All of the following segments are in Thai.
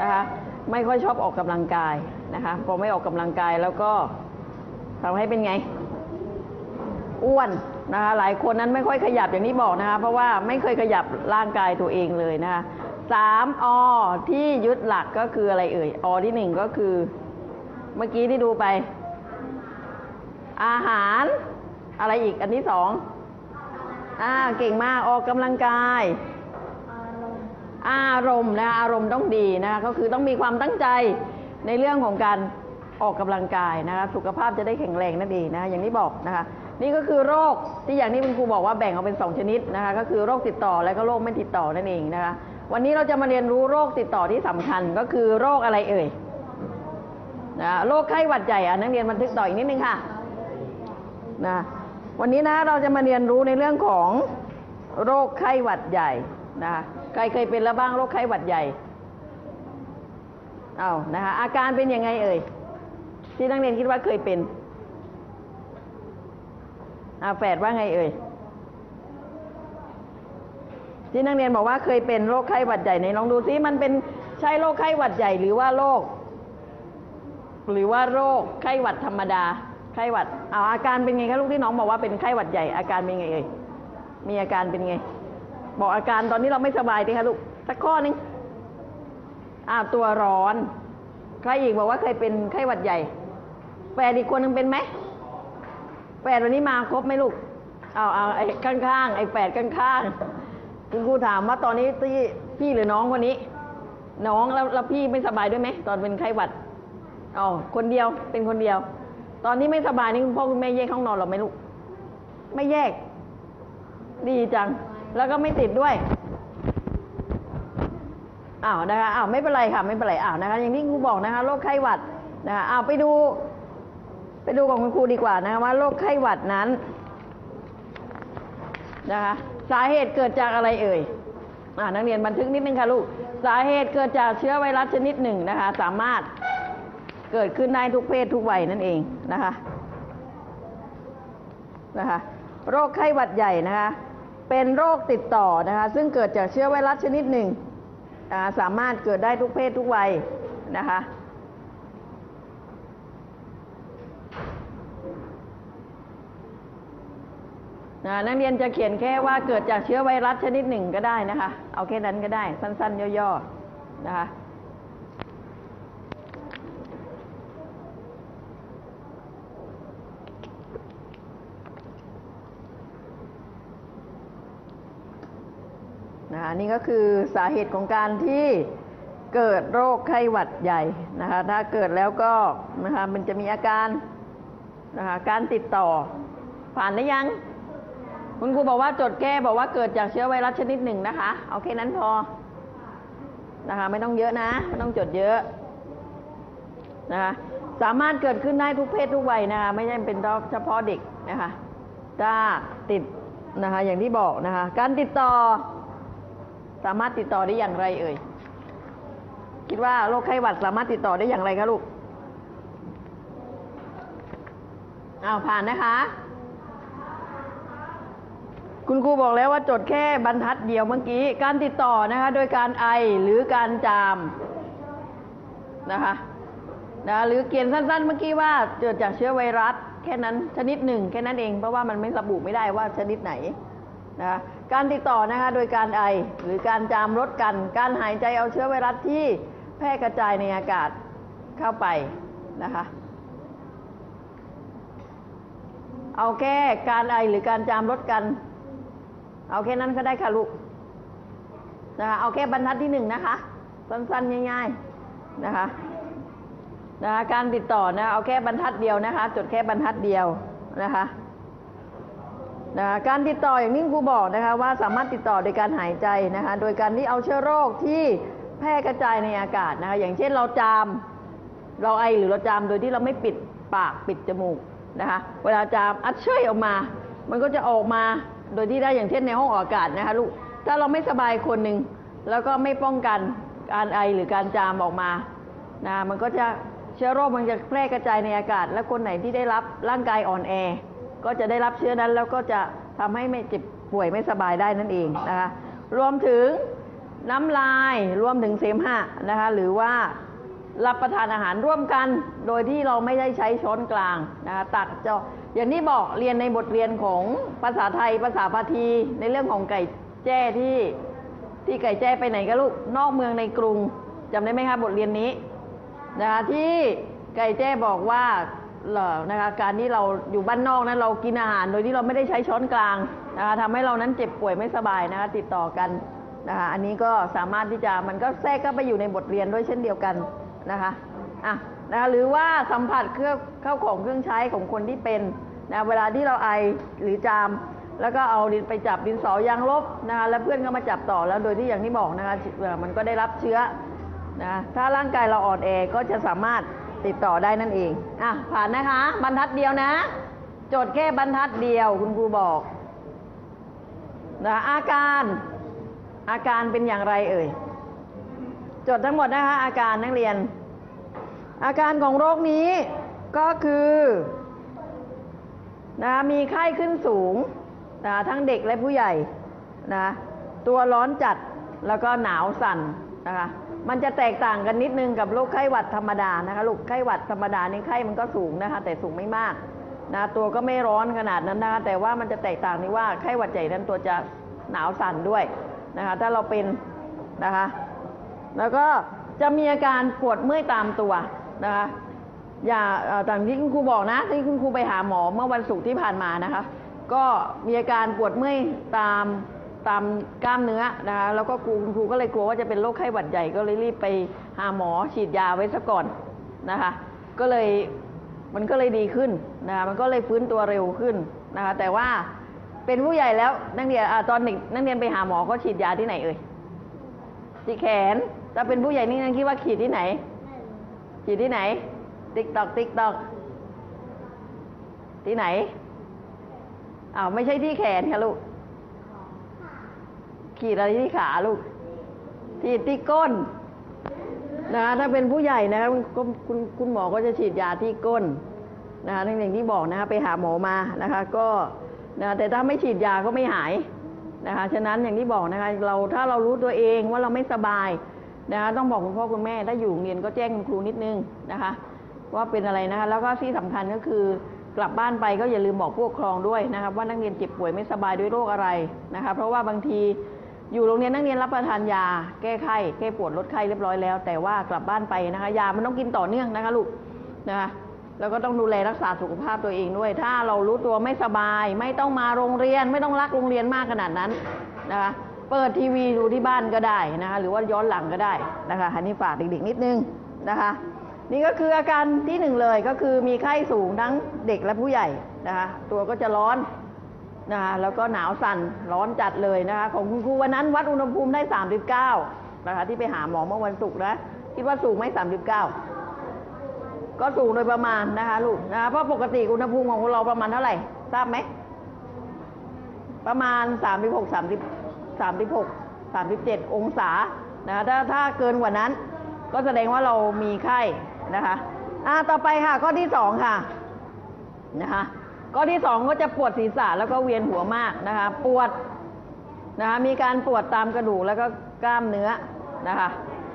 นะคะไม่ค่อยชอบออกกำลังกายนะคะพอไม่ออกกำลังกายแล้วก็ทำให้เป็นไงอ้วนนะคะหลายคนนั้นไม่ค่อยขยับอย่างที่บอกนะคะเพราะว่าไม่เคยขยับร่างกายตัวเองเลยนะคะ3 อที่ยึดหลักก็คืออะไรเอ่ยอที่1ก็คือเมื่อกี้ที่ดูไปอาหารอะไรอีกอันที่2เก่งมากออกกำลังกายอารมณ์นะคะอารมณ์ต้องดีนะคะก็คือต้องมีความตั้งใจในเรื่องของการออกกำลังกายนะคะสุขภาพจะได้แข็งแรงนั่นเองนะคะอย่างที่บอกนะคะนี่ก็คือโรคที่อย่างที่คุณครูบอกว่าแบ่งออกเป็น2ชนิดนะคะก็คือโรคติดต่อและก็โรคไม่ติดต่อนั่นเองนะคะวันนี้เราจะมาเรียนรู้โรคติดต่อที่สำคัญก็คือโรคอะไรเอ่ยโรคไข้หวัดใหญ่นักเรียนบันทึกต่ออีกนิดนึงค่ะนะวันนี้นะเราจะมาเรียนรู้ในเรื่องของโรคไข้หวัดใหญ่นะคะใครเคยเป็นแล้วบ้างโรคไข้หวัดใหญ่นะคะอาการเป็นยังไงเอ่ยที่นักเรียนคิดว่าเคยเป็นแฝดว่าไงเอ่ยที่นักเรียนบอกว่าเคยเป็นโรคไข้หวัดใหญ่ไหนลองดูซิมันเป็นใช่โรคไข้หวัดใหญ่หรือว่าโรคไข้หวัดธรรมดาไข้หวัดอาการเป็นไงคะลูกที่น้องบอกว่าเป็นไข้หวัดใหญ่อาการเป็นไงเอ่ยมีอาการเป็นไงบอกอาการตอนนี้เราไม่สบายดิคะลูกสักข้อนึงตัวร้อนใครอีกบอกว่าเคยเป็นไข้หวัดใหญ่แฝดอีกคนนึงเป็นไหมแฝดวันนี้มาครบไหมลูกไอ้ข้างๆไอ้แฝดข้างๆคุณครูถามว่าตอนนี้พี่หรือน้องคนนี้น้องแล้วพี่ไม่สบายด้วยไหมตอนเป็นไข้หวัดคนเดียวเป็นคนเดียวตอนนี้ไม่สบายนี่คุณพ่อคุณแม่แยกห้องนอนหรอไหมลูกไม่แยกดีจังแล้วก็ไม่ติดด้วยนะคะไม่เป็นไรค่ะไม่เป็นไรนะคะอย่างที่ครูบอกนะคะโรคไข้หวัดนะคะไปดูของคุณครูดีกว่านะคะว่าโรคไข้หวัดนั้นนะคะสาเหตุเกิดจากอะไรเอ่ยนักเรียนบันทึกนิดนึงค่ะลูกสาเหตุเกิดจากเชื้อไวรัสชนิดหนึ่งนะคะสามารถเกิดขึ้นได้ทุกเพศทุกวัยนั่นเองนะคะโรคไข้หวัดใหญ่นะคะเป็นโรคติดต่อนะคะซึ่งเกิดจากเชื้อไวรัสชนิดหนึ่งสามารถเกิดได้ทุกเพศทุกวัยนะคะนักเรียนจะเขียนแค่ว่าเกิดจากเชื้อไวรัสชนิดหนึ่งก็ได้นะคะเอาแค่นั้นก็ได้สั้นๆย่อๆนะคะนี่ก็คือสาเหตุของการที่เกิดโรคไข้หวัดใหญ่นะคะถ้าเกิดแล้วก็นะคะมันจะมีอาการนะคะการติดต่อผ่านได้ยังคุณครูบอกว่าจดแก้บอกว่าเกิดจากเชื้อไวรัสชนิดหนึ่งนะคะเอาแค่นั้นพอนะคะไม่ต้องเยอะนะไม่ต้องจดเยอะนะคะสามารถเกิดขึ้นได้ทุกเพศทุกวัยนะคะไม่ใช่เป็นเฉพาะเด็กนะคะถ้าติดนะคะอย่างที่บอกนะคะการติดต่อสามารถติดต่อได้อย่างไรเอ่ยคิดว่าโรคไข้หวัดสามารถติดต่อได้อย่างไรคะลูกผ่านนะคะคุณครูบอกแล้วว่าจดแค่บรรทัดเดียวเมื่อกี้การติดต่อนะคะโดยการไอหรือการจามนะคะหรือเขียนสั้นๆเมื่อกี้ว่าเกิดจากเชื้อไวรัสแค่นั้นชนิดหนึ่งแค่นั้นเองเพราะว่ามันไม่ระบุไม่ได้ว่าชนิดไหนนะคะการติดต่อนะคะโดยการไอหรือการจามรดกันการหายใจเอาเชื้อไวรัสที่แพร่กระจายในอากาศเข้าไปนะคะเอาแค่การไอหรือการจามรดกันเอาแค่นั้นก็ได้ค่ะลูกนะคะเอาแค่บรรทัดที่1นะคะสั้นๆง่ายๆนะคะการติดต่อนะเอาแค่บรรทัดเดียวนะคะจดแค่บรรทัดเดียวนะคะการติดต่ออย่างที่ครูบอกนะคะว่าสามารถติดต่อโดยการหายใจนะคะโดยการที่เอาเชื้อโรคที่แพร่กระจายในอากาศนะคะอย่างเช่นเราจามเราไอหรือเราจามโดยที่เราไม่ปิดปากปิดจมูกนะคะเวลาจามอัดเชยออกมามันก็จะออกมาโดยที่ได้อย่างเช่นในห้องอากาศนะคะลูกถ้าเราไม่สบายคนหนึ่งแล้วก็ไม่ป้องกันการไอหรือการจามออกมามันก็จะเชื้อโรคมันจะแพร่กระจายในอากาศและคนไหนที่ได้รับร่างกายอ่อนแอก็จะได้รับเชื้อนั้นแล้วก็จะทำให้ไม่เจ็บป่วยไม่สบายได้นั่นเองนะคะรวมถึงน้ำลายรวมถึงเสมหะนะคะหรือว่ารับประทานอาหารร่วมกันโดยที่เราไม่ได้ใช้ช้อนกลางนะคะตักเจาะอย่างที่บอกเรียนในบทเรียนของภาษาไทยภาษาพาทีในเรื่องของไก่แจ้ที่ไก่แจ้ไปไหนกันลูกนอกเมืองในกรุงจำได้ไหมคะบทเรียนนี้นะคะที่ไก่แจ้บอกว่านะคะการที่เราอยู่บ้านนอกนั้นเรากินอาหารโดยที่เราไม่ได้ใช้ช้อนกลางนะคะทำให้เรานั้นเจ็บป่วยไม่สบายนะคะติดต่อกันนะคะอันนี้ก็สามารถที่จะมันก็แทรกเข้าไปอยู่ในบทเรียนด้วยเช่นเดียวกันนะคะนะคะหรือว่าสัมผัสเข้าของเครื่องใช้ของคนที่เป็นนะเวลาที่เราไอหรือจามแล้วก็เอาดินไปจับดินสอยางลบนะคะแล้วเพื่อนก็มาจับต่อแล้วโดยที่อย่างที่บอกนะคะมันก็ได้รับเชื้อนะถ้าร่างกายเราอ่อนแอก็จะสามารถติดต่อได้นั่นเองผ่านนะคะบรรทัดเดียวนะโจทย์แค่บรรทัดเดียวคุณครูบอกนะอาการเป็นอย่างไรเอ่ยโจทย์ทั้งหมดนะคะอาการนักเรียนอาการของโรคนี้ก็คือมีไข้ขึ้นสูงทั้งเด็กและผู้ใหญ่ตัวร้อนจัดแล้วก็หนาวสั่นนะคะมันจะแตกต่างกันนิดนึงกับโรคไข้หวัดธรรมดานะคะลูกไข้หวัดธรรมดานี่ไข้มันก็สูงนะคะแต่สูงไม่มากตัวก็ไม่ร้อนขนาดนั้นนะคะแต่ว่ามันจะแตกต่างที่ว่าไข้หวัดใหญ่นั้นตัวจะหนาวสั่นด้วยนะคะถ้าเราเป็นนะคะแล้วก็จะมีอาการปวดเมื่อยตามตัวนะคะต่างที่คุณครูบอกนะที่คุณครูไปหาหมอเมื่อวันศุกร์ที่ผ่านมานะคะก็มีอาการปวดเมื่อยตามกล้ามเนื้อนะคะแล้วก็คุณครูก็เลยกลัวว่าจะเป็นโรคไข้หวัดใหญ่ก็เลยรีบไปหาหมอฉีดยาไว้ซะก่อนนะคะมันก็เลยดีขึ้นนะคะมันก็เลยฟื้นตัวเร็วขึ้นนะคะแต่ว่าเป็นผู้ใหญ่แล้วนักเรียนตอนเด็กนักเรียนไปหาหมอเขาฉีดยาที่ไหนเอ่ยที่แขนถ้าเป็นผู้ใหญ่นี่นักคิดว่าฉีดที่ไหนฉีดที่ไหนติ๊กตอกที่ไหนไม่ใช่ที่แขนค่ะลูกขีดอะไรที่ขาลูกที่ก้นนะคะถ้าเป็นผู้ใหญ่นะคะคุณหมอก็จะฉีดยาที่ก้นนะคะอย่างที่บอกนะคะไปหาหมอมานะคะก็แต่ถ้าไม่ฉีดยาก็ไม่หายนะคะฉะนั้นอย่างที่บอกนะคะถ้าเรารู้ตัวเองว่าเราไม่สบายนะคะต้องบอกคุณพ่อคุณแม่ถ้าอยู่โรงเรียนก็แจ้งคุณครูนิดนึงนะคะว่าเป็นอะไรนะคะแล้วก็ที่สำคัญก็คือกลับบ้านไปก็อย่าลืมบอกผู้ปกครองด้วยนะครับว่านักเรียนเจ็บป่วยไม่สบายด้วยโรคอะไรนะคะเพราะว่าบางทีอยู่โรงเรียนนักเรียนรับประทานยาแก้ไข้แก้ปวดลดไข้เรียบร้อยแล้วแต่ว่ากลับบ้านไปนะคะยามันต้องกินต่อเนื่องนะคะลูกนะคะแล้วก็ต้องดูแลรักษาสุขภาพตัวเองด้วยถ้าเรารู้ตัวไม่สบายไม่ต้องมาโรงเรียนไม่ต้องรักโรงเรียนมากขนาดนั้นนะคะเปิดทีวีดูที่บ้านก็ได้นะคะหรือว่าย้อนหลังก็ได้นะคะอันนี้ฝากเด็กๆนิดนึงนะคะนี่ก็คืออาการที่หนึ่งเลยก็คือมีไข้สูงทั้งเด็กและผู้ใหญ่นะคะตัวก็จะร้อนนะคะแล้วก็หนาวสั่นร้อนจัดเลยนะคะของคุณครูวันนั้นวัดอุณหภูมิได้39นะคะที่ไปหาหมอเมื่อวันศุกร์นะคิดว่าสูงไหม39ก็สูงโดยประมาณนะคะลูกนะคะเพราะปกติอุณหภูมิของเราประมาณเท่าไหร่ทราบไหมประมาณ37 องศานะคะถ้าเกินกว่านั้นก็แสดงว่าเรามีไข้นะคะต่อไปค่ะข้อที่2ค่ะนะคะข้อที่2ก็จะปวดศีรษะแล้วก็เวียนหัวมากนะคะปวดนะคะมีการปวดตามกระดูกแล้วก็กล้ามเนื้อนะคะ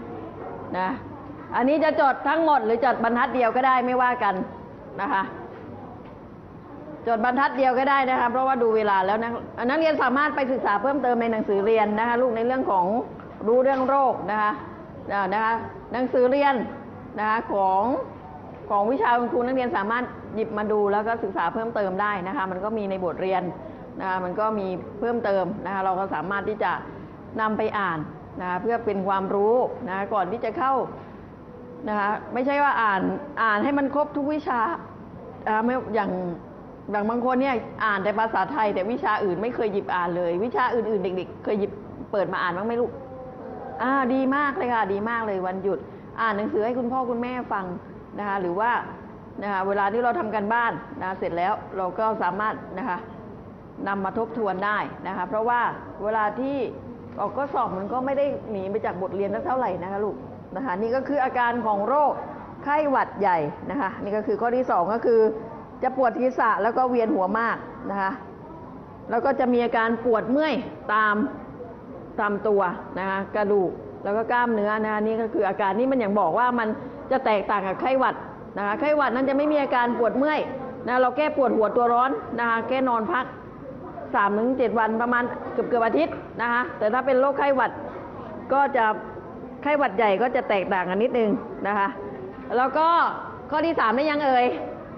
อันนี้จะจดทั้งหมดหรือจดบรรทัดเดียวก็ได้ไม่ว่ากันนะคะจดบรรทัดเดียวก็ได้นะคะเพราะว่าดูเวลาแล้วนักเรียนสามารถไปศึกษาเพิ่มเติมในหนังสือเรียนนะคะลูกในเรื่องของรู้เรื่องโรคนะคะหนังสือเรียนนะคะของวิชาคุณครูนักเรียนสามารถหยิบมาดูแล้วก็ศึกษาเพิ่มเติมได้นะคะมันก็มีในบทเรียนนะคะมันก็มีเพิ่มเติมนะคะเราก็สามารถที่จะนำไปอ่านนะคะเพื่อเป็นความรู้นะคะก่อนที่จะเข้านะคะไม่ใช่ว่าอ่านให้มันครบทุกวิชาไม่อย่างบางคนเนี่ยอ่านแต่ภาษาไทยแต่วิชาอื่นไม่เคยหยิบอ่านเลยวิชาอื่นๆเด็กๆเคยหยิบเปิดมาอ่านบ้างไหมลูกดีมากเลยค่ะดีมากเลยวันหยุดอ่านหนังสือให้คุณพ่อคุณแม่ฟังนะคะหรือว่านะคะเวลาที่เราทำกันบ้านนะเสร็จแล้วเราก็สามารถนะคะนำมาทบทวนได้นะคะเพราะว่าเวลาที่ออกข้อสอบมันก็ไม่ได้หนีไปจากบทเรียนสักเท่าไหร่นะคะลูกนะคะนี่ก็คืออาการของโรคไข้หวัดใหญ่นะคะนี่ก็คือข้อที่2ก็คือจะปวดศีรษะแล้วก็เวียนหัวมากนะคะแล้วก็จะมีอาการปวดเมื่อยตามตามตัวนะคะกระดูกแล้วก็กล้ามเนื้อนะคะนี่ก็คืออาการนี้มันอย่างบอกว่ามันจะแตกต่างกับไข้หวัดนะคะไข้หวัดนั้นจะไม่มีอาการปวดเมื่อยนะเราแก้ปวดหัวตัวร้อนนะคะแก้นอนพัก3-7 วันประมาณเกือบอาทิตย์นะคะแต่ถ้าเป็นโรคไข้หวัดก็จะไข้หวัดใหญ่ก็จะแตกต่างกันนิดนึงนะคะแล้วก็ข้อที่3ได้ยังเอ่ย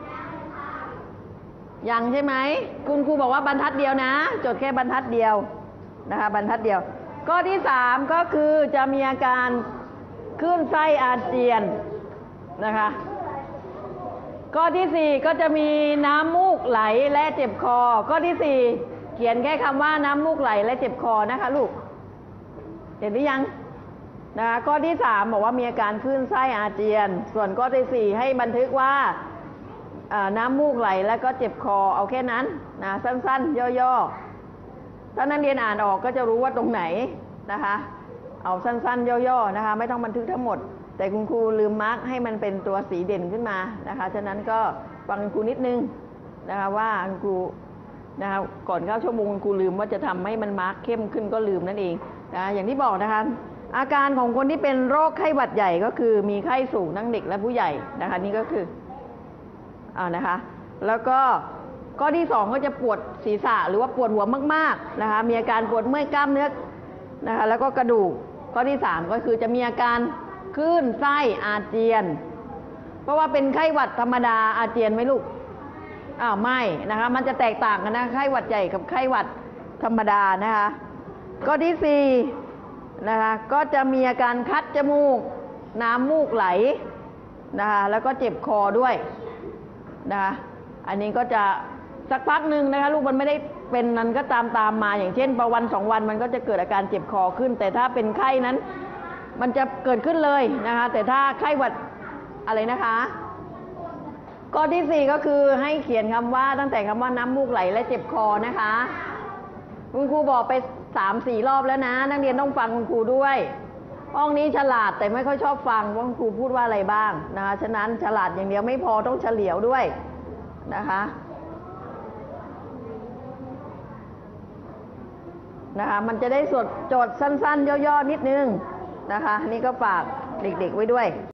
ยังใช่ไหมคุณครูบอกว่าบรรทัดเดียวนะจดแค่บรรทัดเดียวนะคะบรรทัดเดียวข้อที่3ก็คือจะมีอาการคลื่นไส้อาเจียนนะคะข้อที่4ก็จะมีน้ำมูกไหลและเจ็บคอข้อที่4เขียนแค่คำว่าน้ำมูกไหลและเจ็บคอนะคะลูกเห็นหรือยังนะคะข้อที่3บอกว่ามีอาการคลื่นไส้อาเจียนส่วนข้อที่4ให้บันทึกว่าน้ำมูกไหลแล้วก็เจ็บคอเอาแค่นั้นนะสั้นๆย่อๆถ้านักเรียนอ่านออกก็จะรู้ว่าตรงไหนนะคะเอาสั้นๆย่อๆนะคะไม่ต้องบันทึกทั้งหมดแต่คุณครูลืมมาร์กให้มันเป็นตัวสีเด่นขึ้นมานะคะฉะนั้นก็ฟังคุณครูนิดนึงนะคะว่าคุณครูนะคะก่อนเข้าชั่วโมงคุณครูลืมว่าจะทำให้มันมาร์กเข้มขึ้นก็ลืมนั่นเองนะอย่างที่บอกนะคะอาการของคนที่เป็นโรคไข้หวัดใหญ่ก็คือมีไข้สูงทั้งเด็กและผู้ใหญ่นะคะนี่ก็คือนะคะแล้วก็ข้อที่2ก็จะปวดศีรษะหรือว่าปวดหัวมากๆนะคะมีอาการปวดเมื่อยกล้ามเนื้อนะคะแล้วก็กระดูกข้อที่3ก็คือจะมีอาการคลื่นไส้อาเจียนเพราะว่าเป็นไข้หวัดธรรมดาอาเจียนไหมลูกไม่นะคะมันจะแตกต่างกันนะไข้หวัดใหญ่กับไข้หวัดธรรมดานะคะข้อที่4นะคะก็จะมีอาการคัดจมูกน้ำมูกไหลนะคะแล้วก็เจ็บคอด้วยนะคะอันนี้ก็จะสักพักหนึ่งนะคะลูกมันไม่ได้เป็นนั้นก็ตามมาอย่างเช่นประวัน2 วันมันก็จะเกิดอาการเจ็บคอขึ้นแต่ถ้าเป็นไข้นั้นมันจะเกิดขึ้นเลยนะคะแต่ถ้าไข้หวัดอะไรนะคะข้อที่4ก็คือให้เขียนคำว่าตั้งแต่คำว่าน้ำมูกไหลและเจ็บคอนะคะคุณครูบอกไป3-4 รอบแล้วนะนักเรียนต้องฟังคุณครูด้วยห้องนี้ฉลาดแต่ไม่ค่อยชอบฟังว่าคุณครูพูดว่าอะไรบ้างนะคะฉะนั้นฉลาดอย่างเดียวไม่พอต้องเฉลียวด้วยนะคะมันจะได้โจทย์สั้นๆย่อๆนิดนึงนะคะนี่ก็ฝากเด็กๆไว้ด้วย